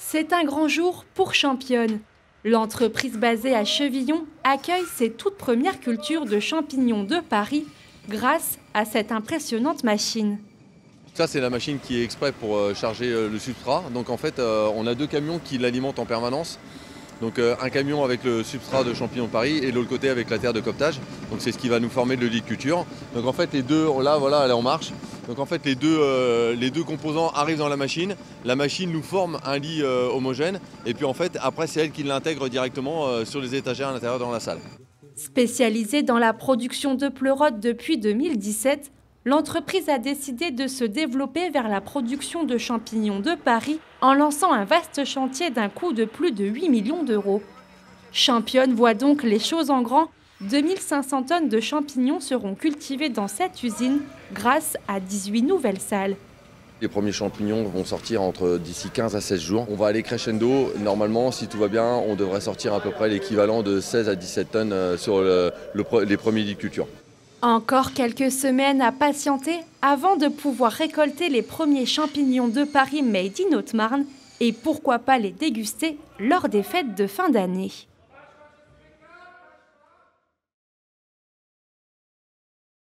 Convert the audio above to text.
C'est un grand jour pour Championne. L'entreprise basée à Chevillon accueille ses toutes premières cultures de champignons de Paris grâce à cette impressionnante machine. Ça, c'est la machine qui est exprès pour charger le substrat. Donc en fait, on a deux camions qui l'alimentent en permanence. Donc un camion avec le substrat de champignons de Paris et de l'autre côté avec la terre de cooptage. Donc c'est ce qui va nous former le lit de culture. Donc en fait les deux, là voilà, elle est en marche. Donc en fait les deux composants arrivent dans la machine nous forme un lit homogène et puis en fait après c'est elle qui l'intègre directement sur les étagères à l'intérieur dans la salle. Spécialisée dans la production de pleurotes depuis 2017, l'entreprise a décidé de se développer vers la production de champignons de Paris en lançant un vaste chantier d'un coût de plus de 8 millions d'euros. Championne voit donc les choses en grand. 2500 tonnes de champignons seront cultivées dans cette usine grâce à 18 nouvelles salles. Les premiers champignons vont sortir d'ici 15 à 16 jours. On va aller crescendo. Normalement, si tout va bien, on devrait sortir à peu près l'équivalent de 16 à 17 tonnes sur les premiers lits de culture. Encore quelques semaines à patienter avant de pouvoir récolter les premiers champignons de Paris made in Haute-Marne et pourquoi pas les déguster lors des fêtes de fin d'année.